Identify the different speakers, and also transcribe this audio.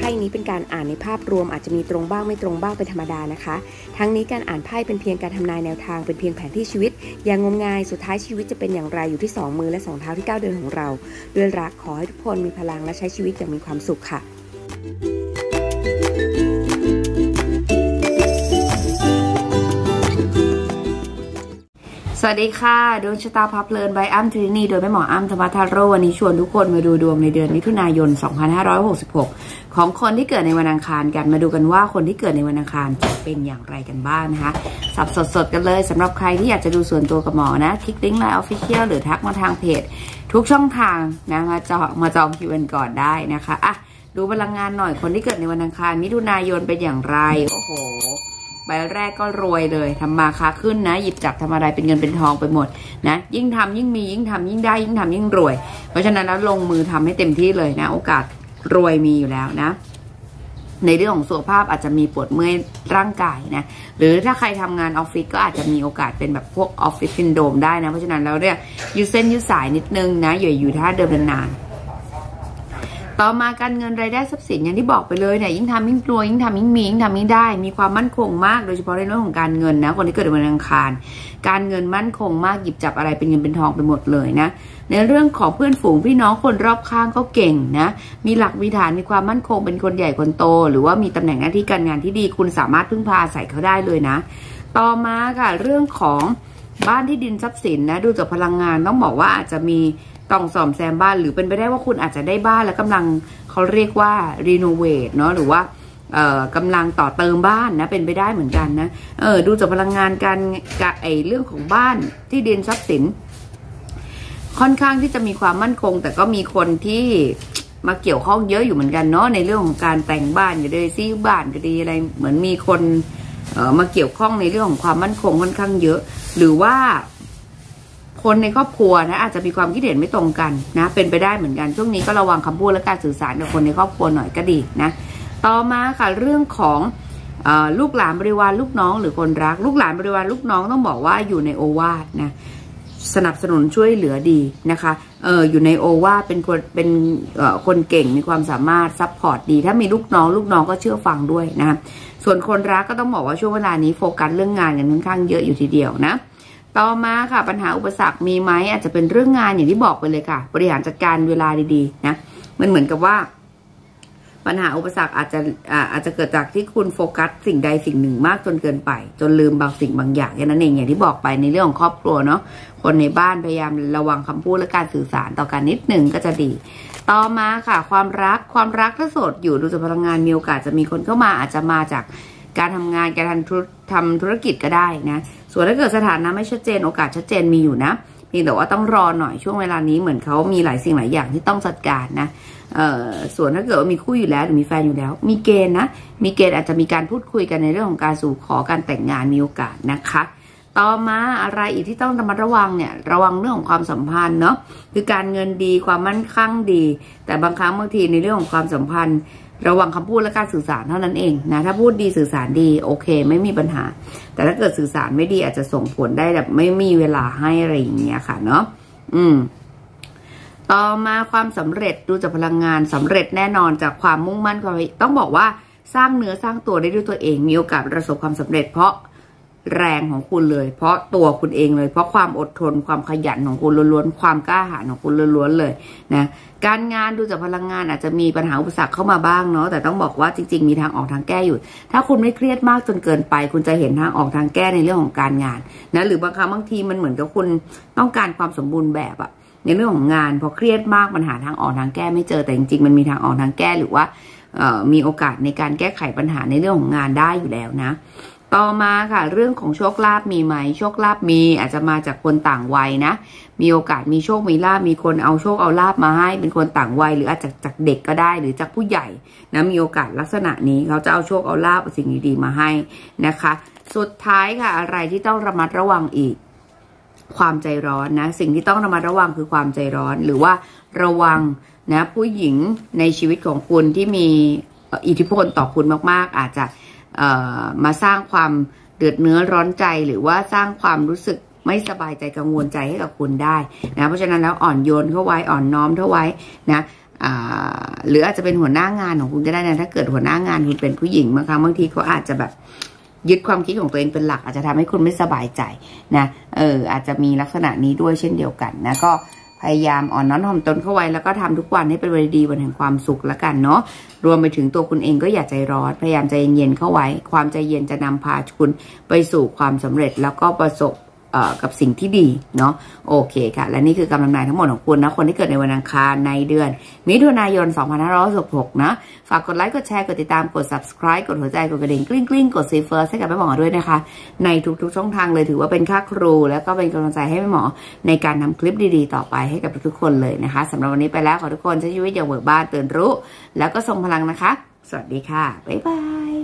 Speaker 1: พ่นี้เป็นการอ่านในภาพรวมอาจจะมีตรงบ้างไม่ตรงบ้างเป็นธรรมดานะคะทั้งนี้การอ่านไพ่เป็นเพียงการทำนายแนวทางเป็นเพียงแผนที่ชีวิตอย่างงมงายสุดท้ายชีวิตจะเป็นอย่างไรอยู่ที่2มือและ2เท้าที่9เดือนของเราด้วยรักขอให้ทุกคนมีพลังและใช้ชีวิตอย่างมีความสุขค่ะสวัสดีค่ะดวงชะตาพับเพลินใบอ้ำทรินีโดยแม่หมออ้ำธรรมทาโร่วันนี้ชวนทุกคนมาดูดวงในเดือนมิถุนายน 2566 ของคนที่เกิดในวันอังคารกันมาดูกันว่าคนที่เกิดในวันอังคารจะเป็นอย่างไรกันบ้างนะคะสับสดกันเลยสำหรับใครที่อยากจะดูส่วนตัวกับหมอนะคลิกลิงก์ไลน์ออฟฟิเชียลหรือทักมาทางเพจทุกช่องทางนะมาจองคิวกันก่อนได้นะคะอ่ะดูพลังงานหน่อยคนที่เกิดในวันอังคารมิถุนายนเป็นอย่างไรโอ้โหใบแรกก็รวยเลยทำมาค้าขึ้นนะหยิบจับทำอะไรเป็นเงินเป็นทองไปหมดนะยิ่งทำยิ่งมียิ่งทำยิ่งได้ยิ่งทำยิ่งรวยเพราะฉะนั้นแล้วลงมือทำให้เต็มที่เลยนะโอกาสรวยมีอยู่แล้วนะในเรื่องของสุขภาพอาจจะมีปวดเมื่อยร่างกายนะหรือถ้าใครทำงานออฟฟิศก็อาจจะมีโอกาสเป็นแบบพวกออฟฟิศซินโดรมได้นะเพราะฉะนั้นแล้วเนี่ยยืดเส้นยืดสายนิดนึงนะอย่าอยู่ท่าเดิมนานต่อมาการเงินรายได้ทรัพย์สินอย่างที่บอกไปเลยเนี่ยยิ่งทำยิ่งรวยยิ่งทำยิ่งมียิ่งทำยิ่งได้มีความมั่นคงมากโดยเฉพาะในเรื่องของการเงินนะคนที่เกิดในวันอังคารการเงินมั่นคงมากหยิบจับอะไรเป็นเงินเป็นทองไปหมดเลยนะในเรื่องของเพื่อนฝูงพี่น้องคนรอบข้างก็เก่งนะมีหลักมีฐานมีความมั่นคงเป็นคนใหญ่คนโตหรือว่ามีตำแหน่งหน้าที่การงานที่ดีคุณสามารถพึ่งพาอาศัยเขาได้เลยนะต่อมาค่ะเรื่องของบ้านที่ดินทรัพย์สินนะดูจากพลังงานต้องบอกว่าอาจจะมีต้องซ่อมแซมบ้านหรือเป็นไปได้ว่าคุณอาจจะได้บ้านแล้วกำลังเขาเรียกว่ารีโนเวทเนาะหรือว่ากำลังต่อเติมบ้านนะเป็นไปได้เหมือนกันนะดูจากพลังงานการเรื่องของบ้านที่ดินทรัพย์สินค่อนข้างที่จะมีความมั่นคงแต่ก็มีคนที่มาเกี่ยวข้องเยอะอยู่เหมือนกันเนาะในเรื่องของการแต่งบ้านก็ดีซื้อบ้านก็ดีอะไรเหมือนมีคนมาเกี่ยวข้องในเรื่องของความมั่นคงค่อนข้างเยอะหรือว่าคนในครอบครัวนะอาจจะมีความคิดเห็นไม่ตรงกันนะเป็นไปได้เหมือนกันช่วงนี้ก็ระวังคำพูดและการสื่อสารกับคนในครอบครัวหน่อยก็ดีนะต่อมาค่ะเรื่องของลูกหลานบริวารลูกน้องหรือคนรักลูกหลานบริวารลูกน้องต้องบอกว่าอยู่ในโอวาทนะสนับสนุนช่วยเหลือดีนะคะอยู่ในโอวาทเป็นคนเก่งมีความสามารถซัพพอร์ตดีถ้ามีลูกน้องก็เชื่อฟังด้วยนะคะส่วนคนรักก็ต้องบอกว่าช่วงเวลานี้โฟกัสเรื่องงานกันค่อนข้างเยอะอยู่ทีเดียวนะต่อมาค่ะปัญหาอุปสรรคมีไหมอาจจะเป็นเรื่องงานอย่างที่บอกไปเลยค่ะบริหารจัดการเวลาดีๆนะมันเหมือนกับว่าปัญหาอุปสรรคอาจจะเกิดจากที่คุณโฟกัสสิ่งใดสิ่งหนึ่งมากจนเกินไปจนลืมบางสิ่งบางอย่างแค่นั้นเองอย่างที่บอกไปในเรื่องของครอบครัวเนาะคนในบ้านพยายามระวังคำพูดและการสื่อสารต่อกันนิดหนึ่งก็จะดีต่อมาค่ะความรักถ้าโสดอยู่ดูจากพลังงานมีโอกาสจะมีคนเข้ามาอาจจะมาจากการทำงานการทำธุรกิจก็ได้นะส่วนถ้าเกิดสถานะไม่ชัดเจนโอกาสชัดเจนมีอยู่นะเพียงแต่ว่าต้องรอหน่อยช่วงเวลานี้เหมือนเขามีหลายสิ่งหลายอย่างที่ต้องจัดการนะส่วนถ้าเกิดว่ามีคู่อยู่แล้วหรือมีแฟนอยู่แล้วมีเกณฑ์นะมีเกณฑ์อาจจะมีการพูดคุยกันในเรื่องของการสู่ขอการแต่งงานมีโอกาสนะคะต่อมาอะไรอีกที่ต้องระมัดระวังเนี่ยระวังเรื่องของความสัมพันธ์เนาะคือการเงินดีความมั่นคงดีแต่บางครั้งบางทีในเรื่องของความสัมพันธ์ระวังคำพูดและการสื่อสารเท่านั้นเองนะถ้าพูดดีสื่อสารดีโอเคไม่มีปัญหาแต่ถ้าเกิดสื่อสารไม่ดีอาจจะส่งผลได้แบบไม่มีเวลาให้อะไรอย่างเงี้ยค่ะเนาะต่อมาความสำเร็จดูจากพลังงานสำเร็จแน่นอนจากความมุ่งมั่นความต้องบอกว่าสร้างเนื้อสร้างตัวได้ด้วยตัวเองมีโอกาสประสบความสำเร็จเพราะแรงของคุณเลยเพราะตัวคุณเองเลยเพราะความอดทนความขยันของคุณล้วนๆความกล้าหาญของคุณล้วนๆเลยนะการงานดูจากพลังงานอาจจะมีปัญหาอุปสรรคเข้ามาบ้างเนาะแต่ต้องบอกว่าจริงๆมีทางออกทางแก้อยู่ถ้าคุณไม่เครียดมากจนเกินไปคุณจะเห็นทางออกทางแก้ในเรื่องของการงานนะหรือบางครั้งบางทีมันเหมือนกับคุณต้องการความสมบูรณ์แบบอะในเรื่องของงานพอเครียดมากมันหาทางออกทางแก้ไม่เจอแต่จริงๆมันมีทางออกทางแก้หรือว่ามีโอกาสในการแก้ไขปัญหาในเรื่องของงานได้อยู่แล้วนะต่อมาค่ะเรื่องของโชคลาภมีไหมโชคลาภมีอาจจะมาจากคนต่างวัยนะมีโอกาสมีโชคมีลาภมีคนเอาโชคเอาลาภมาให้เป็นคนต่างวัยหรืออาจจะจากเด็กก็ได้หรือจากผู้ใหญ่นะมีโอกาสลักษณะนี้เขาจะเอาโชคเอาลาภเอาสิ่งดีๆมาให้นะคะสุดท้ายค่ะอะไรที่ต้องระมัดระวังอีกความใจร้อนนะสิ่งที่ต้องระมัดระวังคือความใจร้อนหรือว่าระวังนะผู้หญิงในชีวิตของคุณที่มีอิทธิพลต่อคุณมากๆอาจจะมาสร้างความเดือดเนื้อร้อนใจหรือว่าสร้างความรู้สึกไม่สบายใจกังวลใจให้กับคุณได้นะเพราะฉะนั้นแล้วอ่อนโยนเข้าไว้อ่อนน้อมเข้าไว้นะหรืออาจจะเป็นหัวหน้างานของคุณก็ได้นะถ้าเกิดหัวหน้างานคุณเป็นผู้หญิงบางทีเขาอาจจะแบบยึดความคิดของตัวเองเป็นหลักอาจจะทำให้คุณไม่สบายใจนะอาจจะมีลักษณะนี้ด้วยเช่นเดียวกันนะก็พยายามอ่อนน้อมถ่อมตนเข้าไว้แล้วก็ทำทุกวันให้เป็นวันดีวันแห่งความสุขละกันเนาะรวมไปถึงตัวคุณเองก็อย่าใจร้อนพยายามใจเย็นเข้าไว้ความใจเย็นจะนำพาคุณไปสู่ความสำเร็จแล้วก็ประสบกับสิ่งที่ดีเนาะโอเคค่ะและนี่คือกำลังนายทั้งหมดของคุณนะคนที่เกิดในวันอังคารในเดือนมิถุนายน2566นะฝากกดไลค์กดแชร์กดติดตามกด subscribe กดหัวใจกดกระดิ่งกลิ้งกดซีเฟิร์สให้กับแม่หมอด้วยนะคะในทุกๆช่องทางเลยถือว่าเป็นค่าครูแล้วก็เป็นกำลังใจให้แม่หมอในการนำคลิปดีๆต่อไปให้กับทุกๆคนเลยนะคะสำหรับวันนี้ไปแล้วขอทุกคนใช้ชีวิตอย่างเบิกบานตื่นรู้แล้วก็ทรงพลังนะคะสวัสดีค่ะบ๊ายบาย